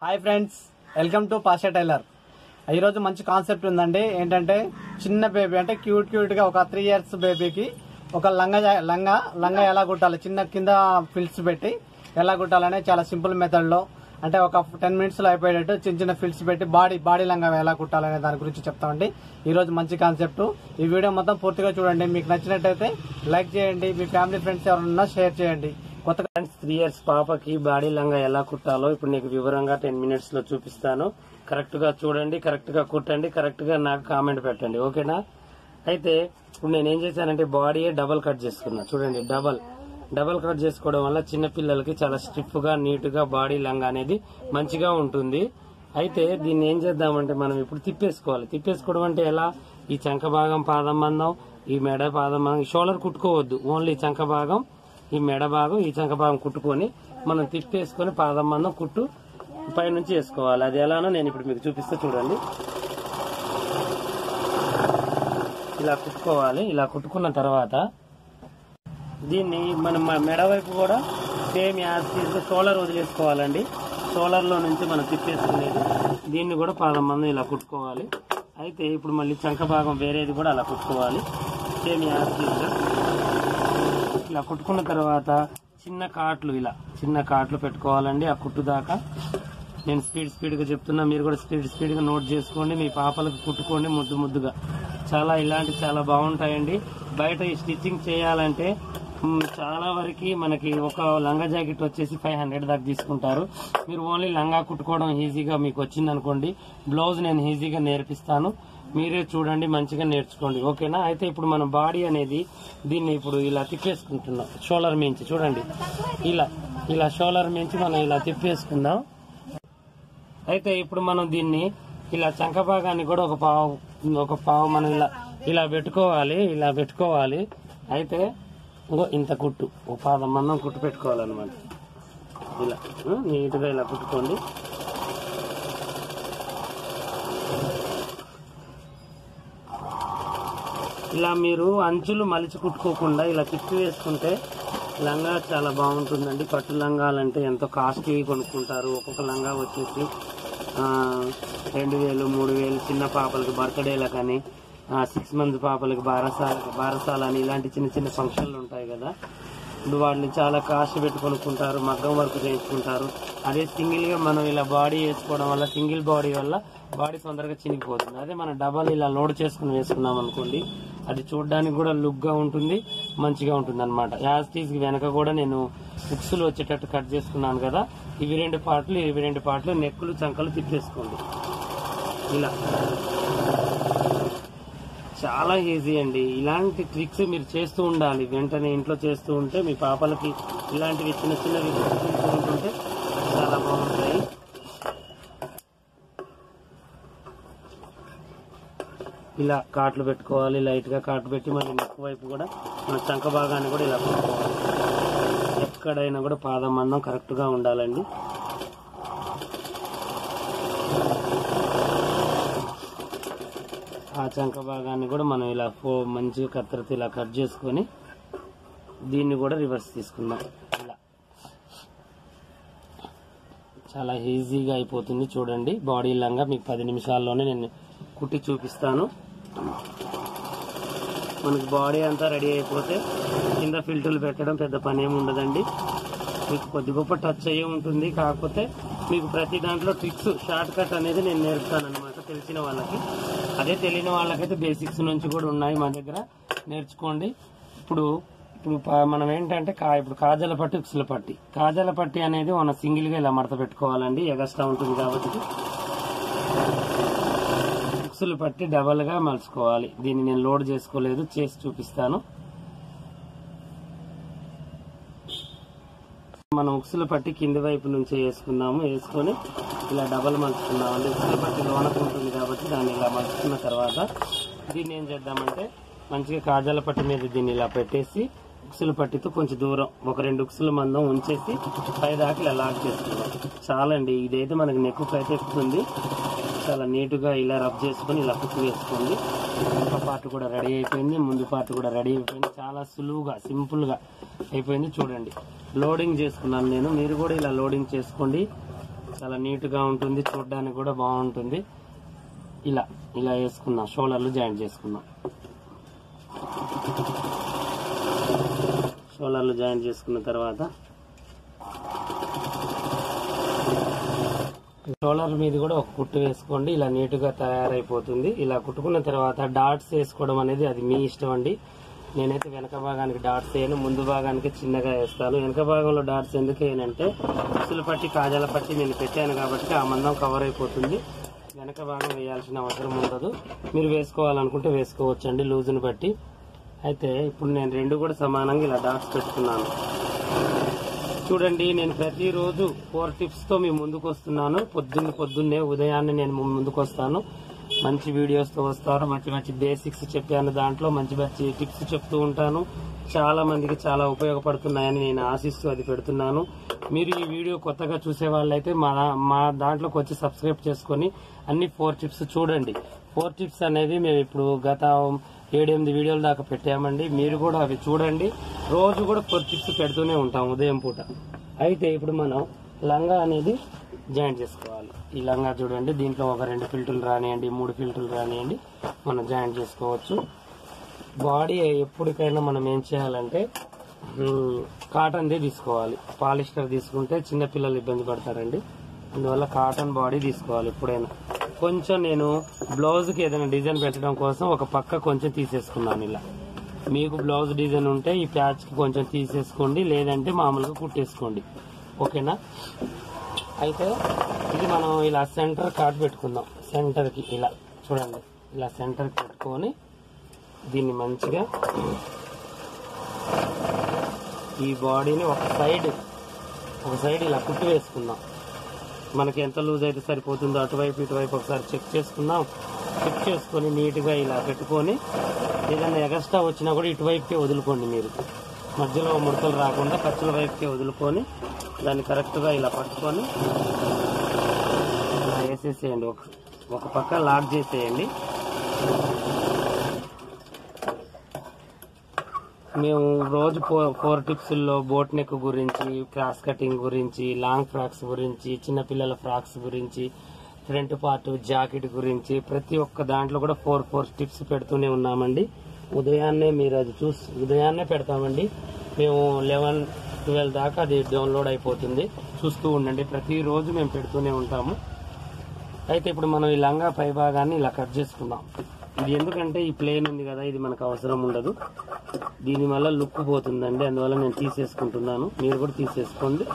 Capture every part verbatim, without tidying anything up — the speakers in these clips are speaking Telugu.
Hi friends, welcome to Pasha tailor. ఈరోజు మంచి కాన్సెప్ట్ ఉందండి. ఏంటంటే చిన్న బేబీ అంటే క్యూట్ క్యూట్ గా ఒక త్రీ ఇయర్స్ బేబీకి ఒక లంగా లంగా లంగా ఎలా కుట్టాలి, చిన్న కింద ఫిల్స్ పెట్టి ఎలా కుట్టాలనే చాలా సింపుల్ మెథడ్ లో, అంటే ఒక టెన్ మినిట్స్ లో అయిపోయేటట్టు చిన్న చిన్న ఫిల్స్ పెట్టి బాడీ బాడీ లంగా ఎలా కుట్టాలనే దాని గురించి చెప్తామండి. ఈ రోజు మంచి కాన్సెప్ట్. ఈ వీడియో మొత్తం పూర్తిగా చూడండి. మీకు నచ్చినట్టయితే లైక్ చేయండి, మీ ఫ్యామిలీ ఫ్రెండ్స్ ఎవరన్నా షేర్ చేయండి. కొత్తగా ఫ్రెండ్స్, త్రీ ఇయర్స్ పాపకి బాడీ లంగా ఎలా కుట్టాలో ఇప్పుడు నీకు వివరంగా టెన్ మినిట్స్ లో చూపిస్తాను. కరెక్ట్ గా చూడండి, కరెక్ట్ గా కుట్టండి, కరెక్ట్ గా నాకు కామెంట్ పెట్టండి, ఓకేనా? అయితే ఇప్పుడు నేను ఏం చేశానంటే బాడీ డబల్ కట్ చేసుకున్నా. చూడండి, డబల్ డబల్ కట్ చేసుకోవడం వల్ల చిన్న పిల్లలకి చాలా స్టిఫ్ గా నీట్ గా బాడీ లంగా అనేది మంచిగా ఉంటుంది. అయితే దీన్ని ఏం చేద్దామంటే మనం ఇప్పుడు తిప్పేసుకోవాలి. తిప్పేసుకోవడం అంటే ఎలా? ఈ చంక భాగం పాదం మందం, ఈ మెడ పాదం మందం, షోల్డర్ కుట్టుకోవద్దు, ఓన్లీ చంక భాగం, ఈ మెడ భాగం, ఈ చంక భాగం కుట్టుకొని మనం తిప్పేసుకొని పాదం మందం కుట్టు పై నుంచి వేసుకోవాలి. అది ఎలానో నేను ఇప్పుడు మీకు చూపిస్తే చూడండి. ఇలా కుట్టుకోవాలి. ఇలా కుట్టుకున్న తర్వాత దీన్ని మనం మెడ వైపు కూడా సేమ్ యాజ్ షోల్డర్ వదిలేసుకోవాలండి. షోల్డర్ లో నుంచి మనం తిప్పేసుకునేది దీన్ని కూడా పాదం మందం ఇలా కుట్టుకోవాలి. అయితే ఇప్పుడు మళ్ళీ చంక భాగం వేరేది కూడా అలా కుట్టుకోవాలి, సేమ్ యాజ్ ఇలా కుట్టుకున్న తర్వాత చిన్న కాట్లు ఇలా చిన్న కాట్లు పెట్టుకోవాలండి. ఆ కుట్టు దాకా నేను స్పీడ్ స్పీడ్ గా చెప్తున్నా, మీరు కూడా స్పీడ్ స్పీడ్ గా నోట్ చేసుకోండి. మీ పాపలకు కుట్టుకోండి ముద్దు ముద్దుగా. చాలా ఇలాంటి చాలా బాగుంటాయండి. బయట ఈ స్టిచ్చింగ్ చేయాలంటే చాలా వరకు మనకి ఒక లంగా జాకెట్ వచ్చేసి ఫైవ్ హండ్రెడ్ దాకా తీసుకుంటారు. మీరు ఓన్లీ లంగా కుట్టుకోవడం ఈజీగా మీకు వచ్చింది అనుకోండి, బ్లౌజ్ నేను ఈజీగా నేర్పిస్తాను, మీరే చూడండి, మంచిగా నేర్చుకోండి, ఓకేనా? అయితే ఇప్పుడు మన బాడీ అనేది దీన్ని ఇప్పుడు ఇలా తిప్పేసుకుంటున్నాం. షోల్డర్ మించి చూడండి, ఇలా ఇలా షోల్డర్ మించి మనం ఇలా తిప్పేసుకుందాం. అయితే ఇప్పుడు మనం దీన్ని ఇలా చంక భాగాన్ని కూడా ఒక పావు ఒక పావు మనం ఇలా ఇలా పెట్టుకోవాలి ఇలా పెట్టుకోవాలి అయితే ఇంకో ఇంత కుట్టు ఒక పాదం మందం కుట్టు పెట్టుకోవాలన్నమాట. ఇలా నీట్గా ఇలా కుట్టుకోండి. ఇలా మీరు అంచులు మలిచి కుట్టుకోకుండా ఇలా తిప్పి వేసుకుంటే లంగా చాలా బాగుంటుందండి. పట్టు లంగాలంటే ఎంతో కాస్ట్లీ కొనుక్కుంటారు. ఒక్కొక్క లంగా వచ్చేసి రెండు వేలు మూడు వేలు చిన్న పాపలకి బర్త్డేల కానీ సిక్స్ మంత్స్ పాపలకి బారసాల బారసాల అని ఇలాంటి చిన్న చిన్న ఫంక్షన్లు ఉంటాయి కదా, ఇప్పుడు వాటిని చాలా కాస్ట్ పెట్టి కొనుక్కుంటారు, మగ్గం వర్క్ చేయించుకుంటారు. అదే సింగిల్ గా మనం ఇలా బాడీ వేసుకోవడం వల్ల సింగిల్ బాడీ వల్ల బాడీ తొందరగా చినిగిపోతుంది. అదే మనం డబల్ ఇలా లోడ్ చేసుకుని వేసుకున్నాం అనుకోండి, అది చూడడానికి కూడా లుక్ గా ఉంటుంది, మంచిగా ఉంటుంది అనమాట. యాజ్ టీజ్ వెనక కూడా నేను బుక్స్లు వచ్చేటట్టు కట్ చేసుకున్నాను కదా, ఇవి రెండు పార్ట్లు ఇవి రెండు పార్ట్లు నెక్కులు చంకలు తిప్పేసుకోండి. ఇలా చాలా ఈజీ అండి. ఇలాంటి ట్రిక్స్ మీరు చేస్తూ ఉండాలి, వెంటనే ఇంట్లో చేస్తూ ఉంటే మీ పాపలకి ఇలాంటివి చిన్న చిన్నవి ఉంటుంటే చాలా బాగుంటాయి. ఇలా కాట్లు పెట్టుకోవాలి, లైట్ గా కాట్లు పెట్టి మళ్ళీ నెక్ వైపు కూడా మన చంక భాగాన్ని కూడా ఇలా పెట్టుకోవాలి. ఎక్కడైనా కూడా పాదం మందం కరెక్ట్ గా ఉండాలండి. ఆ చంక భాగాన్ని కూడా మనం ఇలా మంచిగా కత్తెరతో ఇలా కట్ చేసుకొని దీన్ని కూడా రివర్స్ తీసుకుందాం. ఇలా చాలా ఈజీగా అయిపోతుంది. చూడండి, బాడీ లంగా మీకు పది నిమిషాల్లోనే నేను కుట్టి చూపిస్తాను. మనకి బాడీ అంతా రెడీ అయిపోతే కింద ఫిల్టర్లు పెట్టడం పెద్ద పని ఏమి ఉండదండి. మీకు కొద్ది గొప్ప టచ్ అయ్యే ఉంటుంది, కాకపోతే మీకు ప్రతి దాంట్లో ట్రిక్స్ షార్ట్ కట్ అనేది నేను నేర్పుతాను అనమాట తెలిసిన వాళ్ళకి. అదే తెలియని వాళ్ళకైతే బేసిక్స్ నుంచి కూడా ఉన్నాయి మా దగ్గర, నేర్చుకోండి. ఇప్పుడు ఇప్పుడు మనం ఏంటంటే కా ఇప్పుడు కాజల పట్టి ఉక్సుల పట్టి కాజల పట్టి అనేది మనం సింగిల్ గా ఇలా మడత పెట్టుకోవాలండి, ఎగస్ట్రా ఉంటుంది కాబట్టి. ఉక్సులు పట్టి డబల్ గా మలుచుకోవాలి. దీన్ని నేను లోడ్ చేసుకోలేదు, చేసి చూపిస్తాను. మనం ఉక్సులు పట్టి కింది వైపు నుంచి వేసుకుందాము. వేసుకొని ఇలా డబల్ మలుచుకుందాం అండి. ఉక్సులు పట్టి లోనకు ఉంటుంది కాబట్టి దాన్ని ఇలా మలుచుకున్న తర్వాత దీన్ని ఏం చేద్దామంటే మంచిగా కాజాల పట్టి మీద దీన్ని ఇలా పెట్టేసి ఉక్సులు పట్టితో కొంచెం దూరం ఒక రెండు ఉక్సుల మందం ఉంచేసి పై దాకా ఇలా లాక్ చేసుకుందాం. చాలండి, ఇదైతే మనకి నెక్కు అయితే ఎక్కుతుంది. చాలా నీటుగా ఇలా రబ్ చేసుకుని ఇలా కుట్టు వేసుకోండి. ఒక పార్ట్ కూడా రెడీ అయిపోయింది, ముందు పార్ట్ కూడా రెడీ అయిపోయింది. చాలా సులువుగా సింపుల్ గా అయిపోయింది. చూడండి, లోడింగ్ చేసుకున్నాను నేను, మీరు కూడా ఇలా లోడింగ్ చేసుకోండి. చాలా నీట్గా ఉంటుంది, చూడడానికి కూడా బాగుంటుంది. ఇలా ఇలా వేసుకున్నాం, షోల్డర్లు జాయింట్ చేసుకున్నాం. షోల్డర్లు జాయింట్ చేసుకున్న తర్వాత షోల్డర్ మీద కూడా ఒక కుట్టు వేసుకోండి. ఇలా నీట్గా తయారైపోతుంది. ఇలా కుట్టుకున్న తర్వాత డాట్స్ వేసుకోవడం అనేది అది మీ ఇష్టం అండి. నేనైతే వెనక భాగానికి డాట్స్ వేయను, ముందు భాగానికి చిన్నగా వేస్తాను. వెనక భాగంలో డాట్స్ ఎందుకు వేయనంటే ఉసులు పట్టి కాజాల పట్టి నేను పెట్టాను కాబట్టి ఆ మందం కవర్ అయిపోతుంది. వెనక భాగం వేయాల్సిన అవసరం ఉండదు. మీరు వేసుకోవాలనుకుంటే వేసుకోవచ్చు అండి లూజుని బట్టి. అయితే ఇప్పుడు నేను రెండు కూడా సమానంగా ఇలా డాట్స్ పెట్టుకున్నాను. చూడండి, నేను ప్రతిరోజు ఫోర్ టిప్స్ తో మీ ముందుకు వస్తున్నాను. పొద్దున్న పొద్దున్నే ఉదయాన్నే నేను ముందుకు వస్తాను, మంచి వీడియోస్ తో వస్తాను. మంచి మంచి బేసిక్స్ చెప్పాను, దాంట్లో మంచి మంచి టిప్స్ చెప్తూ ఉంటాను. చాలా మందికి చాలా ఉపయోగపడుతున్నాయని నేను ఆశిస్తూ అది పెడుతున్నాను. మీరు ఈ వీడియో కొత్తగా చూసే వాళ్ళైతే మా మా దాంట్లోకి వచ్చి సబ్స్క్రైబ్ చేసుకుని అన్ని ఫోర్ టిప్స్ చూడండి. ఫోర్ టిప్స్ అనేది మేము ఇప్పుడు గత ఏడెనిమిది వీడియోల దాకా పెట్టామండి. మీరు కూడా అవి చూడండి. రోజు కూడా ఫోర్ టిప్స్ పెడుతూనే ఉంటాం ఉదయం పూట. అయితే ఇప్పుడు మనం లంగా అనేది జాయింట్ చేసుకోవాలి. ఈ లంగా చూడండి, దీంట్లో ఒక రెండు ఫిల్టర్లు రానియండి, మూడు ఫిల్టర్లు రానియండి, మనం జాయింట్ చేసుకోవచ్చు. బాడీ ఎప్పటికైనా మనం ఏం చేయాలంటే కాటన్దే తీసుకోవాలి. పాలిస్టర్ తీసుకుంటే చిన్నపిల్లలు ఇబ్బంది పడతారండి. అందువల్ల కాటన్ బాడీ తీసుకోవాలి ఎప్పుడైనా. కొంచెం నేను బ్లౌజ్కి ఏదైనా డిజైన్ పెట్టడం కోసం ఒక పక్క కొంచెం తీసేసుకున్నాను. ఇలా మీకు బ్లౌజ్ డిజైన్ ఉంటే ఈ ప్యాచ్కి కొంచెం తీసేసుకోండి, లేదంటే మామూలుగా కుట్టేసుకోండి. ఓకేనా? అయితే ఇది మనం ఇలా సెంటర్ కాట్ పెట్టుకుందాం. సెంటర్కి ఇలా చూడండి, ఇలా సెంటర్కి పెట్టుకొని దీన్ని మంచిగా ఈ బాడీని ఒక సైడ్ ఒక సైడ్ ఇలా కుట్టి వేసుకుందాం. మనకి ఎంత లూజ్ అయితే సరిపోతుందో అటువైపు ఇటువైపు ఒకసారి చెక్ చేసుకుందాం. చెక్ చేసుకొని నీట్గా ఇలా పెట్టుకొని ఏదైనా ఎగస్ట్రా వచ్చినా కూడా ఇటువైపుకే వదులుకోండి. మీరు మధ్యలో ముడతలు రాకుండా ఖర్చుల వైపుకే వదులుకొని దాన్ని కరెక్ట్గా ఇలా పట్టుకొని ఇలా వేసేసేయండి. ఒక ఒక పక్క లాక్ చేసేయండి. మేము రోజు ఫోర్ టిప్స్లో బోట్ నెక్ గురించి, క్రాస్ కటింగ్ గురించి, లాంగ్ ఫ్రాక్స్ గురించి, చిన్నపిల్లల ఫ్రాక్స్ గురించి, ఫ్రంట్ పార్ట్ జాకెట్ గురించి ప్రతి ఒక్క దాంట్లో కూడా ఫోర్ ఫోర్ టిప్స్ పెడుతూనే ఉన్నామండి. ఉదయాన్నే మీరు అది చూసి ఉదయాన్నే పెడతామండి. మేము లెవెన్ ట్వెల్వ్ దాకా అది డౌన్లోడ్ అయిపోతుంది. చూస్తూ ఉండండి, ప్రతిరోజు మేము పెడుతూనే ఉంటాము. అయితే ఇప్పుడు మనం ఈ లంగా పై భాగాన్ని ఇలా కట్ చేసుకుందాం. ఇది ఎందుకంటే ఈ ప్లేన్ ఉంది కదా, ఇది మనకు అవసరం ఉండదు. దీని వల్ల లుక్ పోతుందండి, అందువల్ల నేను తీసేసుకుంటున్నాను. మీరు కూడా తీసేసుకోండి.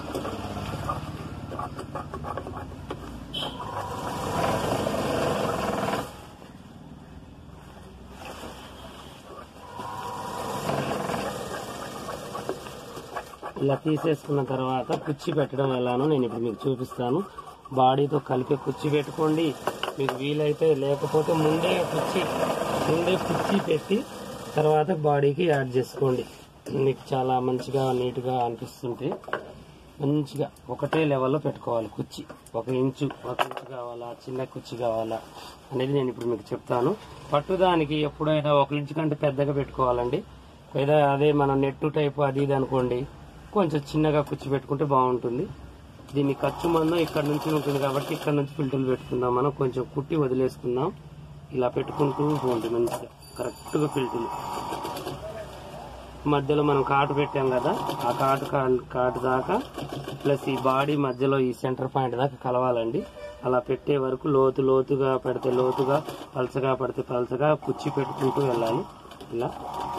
ఇలా తీసేసుకున్న తర్వాత కుర్చీ పెట్టడం ఎలానో నేను ఇప్పుడు మీకు చూపిస్తాను. బాడీతో కలిపి కుర్చీ పెట్టుకోండి మీకు వీలైతే, లేకపోతే ముందే కుర్చీ ముందే కుర్చీ పెట్టి తర్వాత బాడీకి యాడ్ చేసుకోండి. మీకు చాలా మంచిగా నీట్గా అనిపిస్తుంది. మంచిగా ఒకటే లెవెల్లో పెట్టుకోవాలి కుర్చీ. ఒక ఇంచు ఒక ఇంచు కావాలా, చిన్న కుర్చీ కావాలా అనేది నేను ఇప్పుడు మీకు చెప్తాను. పట్టుదానికి ఎప్పుడైనా ఒక ఇంచు కంటే పెద్దగా పెట్టుకోవాలండి. లేదా అదే మనం నెట్టు టైపు అది ఇది అనుకోండి, కొంచెం చిన్నగా కుర్చీ పెట్టుకుంటే బాగుంటుంది. దీన్ని ఖర్చు మందం ఇక్కడ నుంచి ఉంటుంది కాబట్టి ఇక్కడ నుంచి ఫిల్టర్లు పెట్టుకుందాం. మనం కొంచెం కుట్టి వదిలేసుకుందాం. ఇలా పెట్టుకుంటూ పోండి మంచిగా కరెక్ట్గా ఫిల్టర్లు. మధ్యలో మనం కాటు పెట్టాం కదా, ఆ కాటు కాటు దాకా ప్లస్ ఈ బాడీ మధ్యలో ఈ సెంటర్ పాయింట్ దాకా కలవాలండి. అలా పెట్టే వరకు లోతు లోతుగా పెడితే లోతుగా, పలసగా పడితే పలసగా కుర్చీ పెట్టుకుంటూ వెళ్ళాలి. ఇలా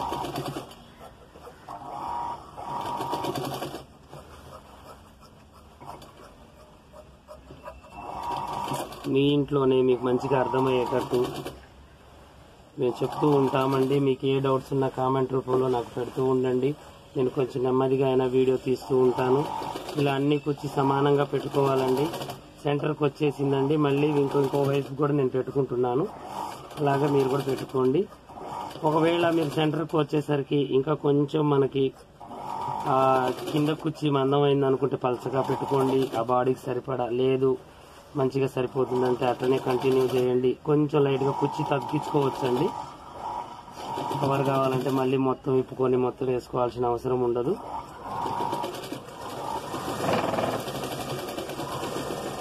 మీ ఇంట్లోనే మీకు మంచిగా అర్థమయ్యేటట్టు మేము చెప్తూ ఉంటామండి. మీకు ఏ డౌట్స్ ఉన్నా కామెంట్ రూపంలో నాకు పెడుతూ ఉండండి. నేను కొంచెం నెమ్మదిగా అయినా వీడియో తీస్తూ ఉంటాను. ఇలా అన్ని కుర్చీ సమానంగా పెట్టుకోవాలండి. సెంటర్కి వచ్చేసిందండి. మళ్ళీ ఇంకో ఇంకో వైపు కూడా నేను పెట్టుకుంటున్నాను. అలాగా మీరు కూడా పెట్టుకోండి. ఒకవేళ మీరు సెంటర్కి వచ్చేసరికి ఇంకా కొంచెం మనకి కింద కుర్చీ మందమైంది అనుకుంటే పలసగా పెట్టుకోండి. ఆ బాడీకి సరిపడా లేదు మంచిగా సరిపోతుందంటే అట్లనే కంటిన్యూ చేయండి. కొంచెం లైట్గా కుర్చీ తగ్గించుకోవచ్చండి. కవర్ కావాలంటే మళ్ళీ మొత్తం విప్పుకొని మొత్తం వేసుకోవాల్సిన అవసరం ఉండదు.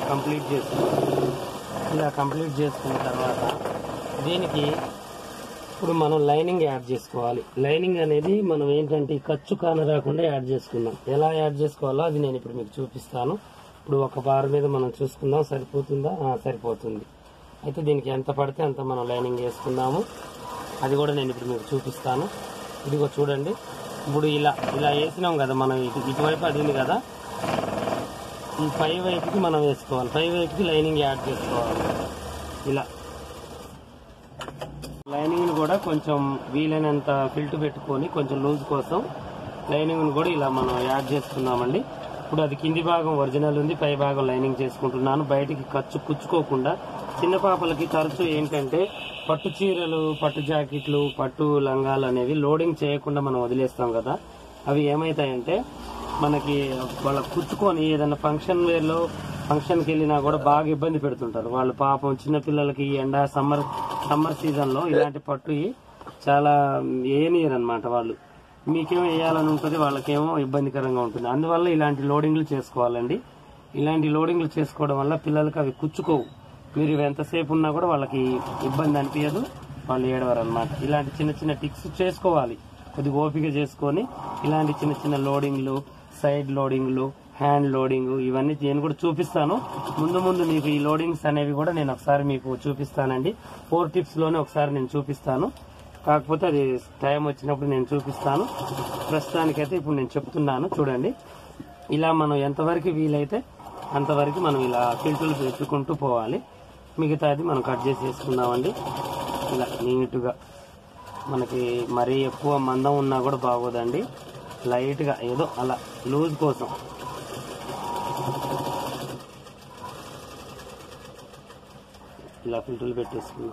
కంప్లీట్ చేసుకోవాలి. ఇలా కంప్లీట్ చేసుకున్న తర్వాత దీనికి ఇప్పుడు మనం లైనింగ్ యాడ్ చేసుకోవాలి. లైనింగ్ అనేది మనం ఏంటంటే ఖర్చు కాన రాకుండా యాడ్ చేసుకుందాం. ఎలా యాడ్ చేసుకోవాలో అది నేను ఇప్పుడు మీకు చూపిస్తాను. ఇప్పుడు ఒక బార్ మీద మనం చూసుకుందాం, సరిపోతుందా? సరిపోతుంది. అయితే దీనికి ఎంత పడితే అంత మనం లైనింగ్ వేసుకుందాము. అది కూడా నేను ఇప్పుడు మీకు చూపిస్తాను. ఇదిగో చూడండి, ఇప్పుడు ఇలా ఇలా వేసినాం కదా మనం, ఇటు ఇటువైపు అది ఉంది కదా, ఈ పై వైపుకి మనం వేసుకోవాలి. పై వైపుకి లైనింగ్ యాడ్ చేసుకోవాలి. ఇలా లైనింగ్ కూడా కొంచెం వీలైనంత ఫిల్ట్ పెట్టుకొని కొంచెం లూజ్ కోసం లైనింగ్ కూడా ఇలా మనం యాడ్ చేసుకున్నామండి. ఇప్పుడు అది కింది భాగం ఒరిజినల్ ఉంది, పై భాగం లైనింగ్ చేసుకుంటున్నాను. బయటికి ఖర్చు కుచ్చుకోకుండా. చిన్న పాపలకి తరచూ ఏంటంటే పట్టు చీరలు, పట్టు జాకెట్లు, పట్టు లంగాలు అనేవి లోడింగ్ చేయకుండా మనం వదిలేస్తాం కదా, అవి ఏమవుతాయంటే మనకి వాళ్ళ కుచ్చుకొని ఏదైనా ఫంక్షన్ వేర్లో ఫంక్షన్కి వెళ్ళినా కూడా బాగా ఇబ్బంది పెడుతుంటారు వాళ్ళు. పాపం చిన్నపిల్లలకి ఎండ సమ్మర్ సమ్మర్ సీజన్లో ఇలాంటి పట్టు చాలా ఏనియర్ అనమాట వాళ్ళు. మీకేమో వేయాలని ఉంటుంది, వాళ్ళకేమో ఇబ్బందికరంగా ఉంటుంది. అందువల్ల ఇలాంటి లోడింగ్లు చేసుకోవాలండి. ఇలాంటి లోడింగ్లు చేసుకోవడం వల్ల పిల్లలకి అవి కుచ్చుకోవు. మీరు ఎంతసేపు ఉన్నా కూడా వాళ్ళకి ఇబ్బంది అనిపించదు, వాళ్ళు ఏడవరు అనమాట. ఇలాంటి చిన్న చిన్న టిక్స్ చేసుకోవాలి, కొద్దిగా ఓపిక చేసుకొని. ఇలాంటి చిన్న చిన్న లోడింగ్లు, సైడ్ లోడింగ్లు, హ్యాండ్ లోడింగ్, ఇవన్నీ నేను కూడా చూపిస్తాను ముందు ముందు మీకు. ఈ లోడింగ్స్ అనేవి కూడా నేను ఒకసారి మీకు చూపిస్తానండి. ఫోర్ టిప్స్ లోనే ఒకసారి నేను చూపిస్తాను. కాకపోతే అది టైం వచ్చినప్పుడు నేను చూపిస్తాను. ప్రస్తుతానికైతే ఇప్పుడు నేను చెప్తున్నాను. చూడండి, ఇలా మనం ఎంతవరకు వీలైతే అంతవరకు మనం ఇలా ఫిల్టర్లు పెట్టుకుంటూ పోవాలి. మిగతాది మనం కట్ చేసి వేసుకుందామండి. ఇలా నీట్గా, మనకి మరీ ఎక్కువ మందం ఉన్నా కూడా బాగోదండి. లైట్గా ఏదో అలా లూజ్ కోసం ఇలా ఫిల్టర్లు పెట్టేసుకున్నాం.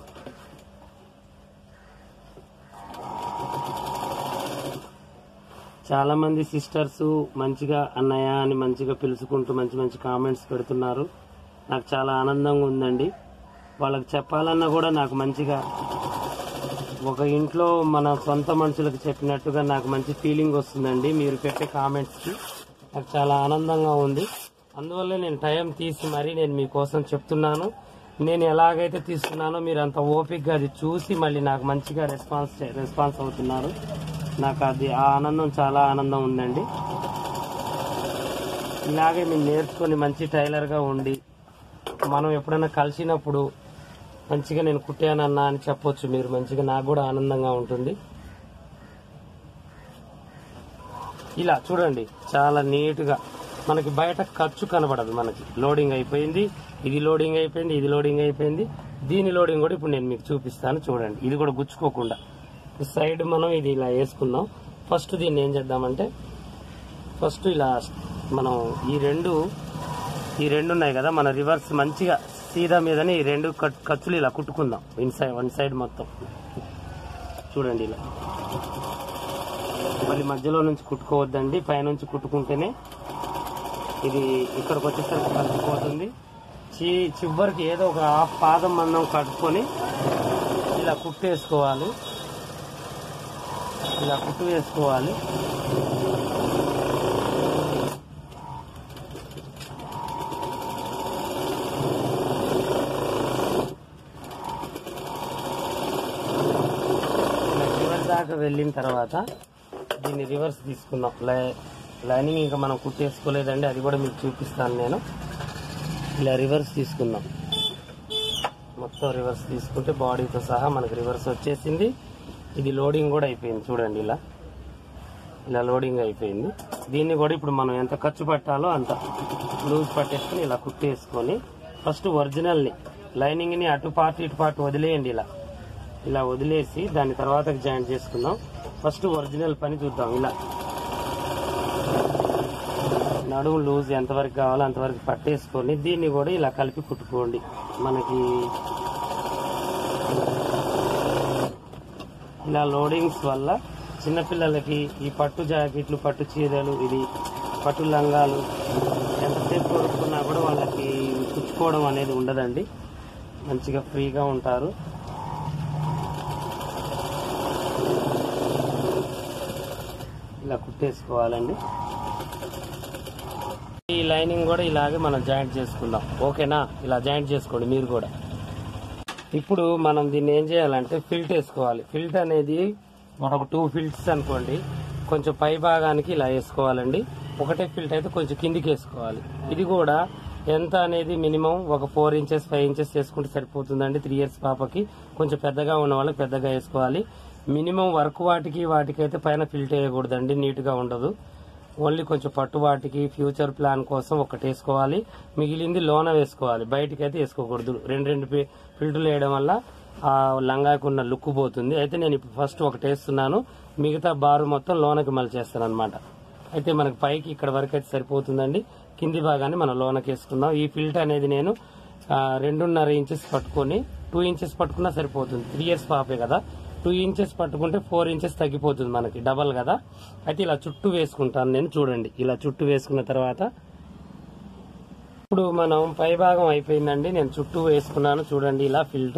చాలా మంది సిస్టర్స్ మంచిగా అన్నయ్య అని మంచిగా పిలుచుకుంటూ మంచి మంచి కామెంట్స్ పెడుతున్నారు. నాకు చాలా ఆనందంగా ఉందండి. వాళ్ళకి చెప్పాలన్నా కూడా నాకు మంచిగా, ఒక ఇంట్లో మన సొంత మనుషులకు చెప్పినట్టుగా నాకు మంచి ఫీలింగ్ వస్తుందండి. మీరు పెట్టే కామెంట్స్కి నాకు చాలా ఆనందంగా ఉంది. అందువల్ల నేను టైం తీసి మరీ నేను మీకోసం చెప్తున్నాను. నేను ఎలాగైతే తీసుకున్నానో మీరు అంత ఓపికగా అది చూసి మళ్ళీ నాకు మంచిగా రెస్పాన్స్ రెస్పాన్స్ అవుతున్నారు. నాకు అది ఆ ఆనందం చాలా ఆనందం ఉందండి. ఇలాగే మీరు నేర్చుకొని మంచి టైలర్గా ఉండి మనం ఎప్పుడైనా కలిసినప్పుడు మంచిగా నేను కుట్టానన్నా అని చెప్పొచ్చు మీరు. మంచిగా నాకు కూడా ఆనందంగా ఉంటుంది. ఇలా చూడండి, చాలా నీట్గా మనకి బయట ఖర్చు కనబడదు. మనకి లోడింగ్ అయిపోయింది, ఇది లోడింగ్ అయిపోయింది, ఇది లోడింగ్ అయిపోయింది. దీని లోడింగ్ కూడా ఇప్పుడు నేను మీకు చూపిస్తాను. చూడండి, ఇది కూడా గుచ్చుకోకుండా సైడ్ మనం ఇది ఇలా వేసుకుందాం. ఫస్ట్ దీన్ని ఏం చేద్దామంటే, ఫస్ట్ ఇలా మనం ఈ రెండు ఈ రెండు ఉన్నాయి కదా, మన రివర్స్ మంచిగా సీదా మీదని ఈ రెండు ఖర్చులు ఇలా కుట్టుకుందాం. ఇన్ సైడ్ వన్ సైడ్ మొత్తం చూడండి. ఇలా మళ్ళీ మధ్యలో నుంచి కుట్టుకోవద్దండి, పైనుంచి కుట్టుకుంటేనే ఇది ఇక్కడికి వచ్చేసరికి కలిసిపోతుంది. చి చివరికి ఏదో ఒక హాఫ్ పాదం మందం కట్టుకొని ఇలా కుట్టేసుకోవాలి. ఇలా కుట్టు వేసుకోవాలి. ఇలా చివరి దాకా వెళ్ళిన తర్వాత దీన్ని రివర్స్ తీసుకుందాం. లైనింగ్ ఇంకా మనం కుట్టేసుకోలేదండి, అది కూడా మీకు చూపిస్తాను నేను. ఇలా రివర్స్ తీసుకుందాం. మొత్తం రివర్స్ తీసుకుంటే బాడీతో సహా మనకి రివర్స్ వచ్చేసింది. ఇది లోడింగ్ కూడా అయిపోయింది. చూడండి, ఇలా ఇలా లోడింగ్ అయిపోయింది. దీన్ని కూడా ఇప్పుడు మనం ఎంత ఖర్చు పట్టాలో అంత లూజ్ పట్టేసుకుని ఇలా కుట్టేసుకొని ఫస్ట్ ఒరిజినల్ని లైనింగ్ని అటు పార్ట్ ఇటు పార్ట్ వదిలేయండి. ఇలా ఇలా వదిలేసి దాని తర్వాత జాయింట్ చేసుకుందాం. ఫస్ట్ ఒరిజినల్ పని చూద్దాం. ఇలా నడుము లూజ్ ఎంతవరకు కావాలో అంతవరకు పట్టేసుకొని దీన్ని కూడా ఇలా కలిపి కుట్టుకోండి. మనకి ఇలా లోడింగ్స్ వల్ల చిన్నపిల్లలకి ఈ పట్టు జాకెట్లు, పట్టు చీరలు, ఇది పట్టు లంగాలు ఎంతసేపు కొడుకున్నా కూడా వాళ్ళకి కుట్టుకోవడం అనేది ఉండదండి. మంచిగా ఫ్రీగా ఉంటారు. ఇలా కుట్టేసుకోవాలండి. ఈ లైనింగ్ కూడా ఇలాగే మనం జాయింట్ చేసుకుందాం. ఓకేనా? ఇలా జాయింట్ చేసుకోండి మీరు కూడా. ఇప్పుడు మనం దీన్ని ఏం చేయాలంటే ఫిల్ట్ వేసుకోవాలి. ఫిల్ట్ అనేది మనకు టూ ఫిల్ట్స్ అనుకోండి, కొంచెం పై భాగానికి ఇలా వేసుకోవాలండి. ఒకటే ఫిల్ట్ అయితే కొంచెం కిందికి వేసుకోవాలి. ఇది కూడా ఎంత అనేది మినిమం ఒక ఫోర్ ఇంచెస్ ఫైవ్ ఇంచెస్ వేసుకుంటే సరిపోతుందండి. త్రీ ఇయర్స్ పాపకి కొంచెం పెద్దగా ఉన్న వాళ్ళకి పెద్దగా వేసుకోవాలి. మినిమం వర్క్ వాటికి వాటికైతే పైన ఫిల్ట్ వేయకూడదండి, నీట్ గా ఉండదు. ఓన్లీ కొంచెం పట్టు వాటికి ఫ్యూచర్ ప్లాన్ కోసం ఒకటి వేసుకోవాలి, మిగిలింది లోన వేసుకోవాలి, బయటికి అయితే వేసుకోకూడదు. రెండు రెండు ఫిల్టర్లు వేయడం వల్ల ఆ లంగాకు ఉన్న లుక్ పోతుంది. అయితే నేను ఇప్పుడు ఫస్ట్ ఒకటి వేస్తున్నాను, మిగతా బారు మొత్తం లోనకి మలిచేస్తాను అనమాట. అయితే మనకి పైకి ఇక్కడ వరకు అయితే సరిపోతుందండి. కింది భాగాన్ని మనం లోనకి వేసుకుందాం. ఈ ఫిల్ట్ అనేది నేను రెండున్నర ఇంచెస్ పట్టుకొని టూ ఇంచెస్ పట్టుకున్నా సరిపోతుంది. త్రీ ఇయర్స్ పాపే కదా, టూ ఇంచెస్ పట్టుకుంటే ఫోర్ ఇంచెస్ తగ్గిపోతుంది మనకి, డబల్ కదా. అయితే ఇలా చుట్టూ వేసుకుంటాను నేను. చూడండి, ఇలా చుట్టూ వేసుకున్న తర్వాత ఇప్పుడు మనం పై భాగం అయిపోయిందండి. నేను చుట్టూ వేసుకున్నాను చూడండి. ఇలా ఫిల్ట్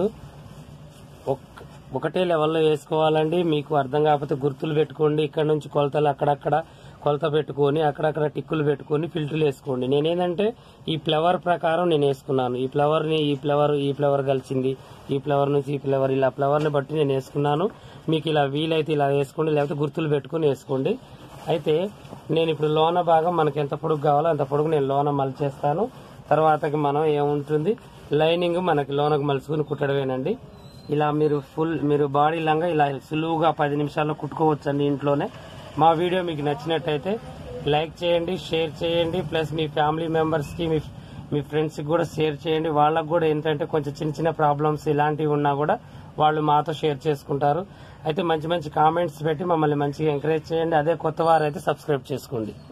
ఒకటే లెవెల్లో వేసుకోవాలండి. మీకు అర్థం కాకపోతే గుర్తులు పెట్టుకోండి. ఇక్కడ నుంచి కొలతలు అక్కడక్కడ కొలత పెట్టుకొని అక్కడక్కడ టిక్కులు పెట్టుకొని ఫిల్టర్లు వేసుకోండి. నేనేంటంటే ఈ ఫ్లవర్ ప్రకారం నేను వేసుకున్నాను. ఈ ఫ్లవర్ ని ఈ ఫ్లవర్ ఈ ఫ్లవర్ కలిసింది, ఈ ఫ్లవర్ నుంచి ఈ ఫ్లవర్, ఇలా ఫ్లవర్ ని బట్టి నేను వేసుకున్నాను. మీకు ఇలా వీలైతే ఇలా వేసుకోండి, లేకపోతే గుర్తులు పెట్టుకుని వేసుకోండి. అయితే నేను ఇప్పుడు లోన భాగం మనకి ఎంత పొడుగు కావాలో అంత పొడుగు నేను లోన మలిచేస్తాను. తర్వాతకి మనం ఏముంటుంది, లైనింగ్ మనకి లోనకు మలుచుకుని కుట్టడమేనండి. ఇలా మీరు ఫుల్ మీరు బాడీ లంగా ఇలా సులువుగా పది నిమిషాల్లో కుట్టుకోవచ్చండి ఇంట్లోనే. మా వీడియో మీకు నచ్చినట్టయితే లైక్ చేయండి, షేర్ చేయండి, ప్లస్ మీ ఫ్యామిలీ మెంబర్స్ కి మీ మీ ఫ్రెండ్స్ కి కూడా షేర్ చేయండి. వాళ్ళకు కూడా ఏంటంటే కొంచెం చిన్న చిన్న ప్రాబ్లమ్స్ ఇలాంటివి ఉన్నా కూడా వాళ్ళు మాతో షేర్ చేసుకుంటారు. అయితే మంచి మంచి కామెంట్స్ పెట్టి మమ్మల్ని మంచిగా ఎంకరేజ్ చేయండి. అదే కొత్త వారు అయితే సబ్స్క్రైబ్ చేసుకోండి.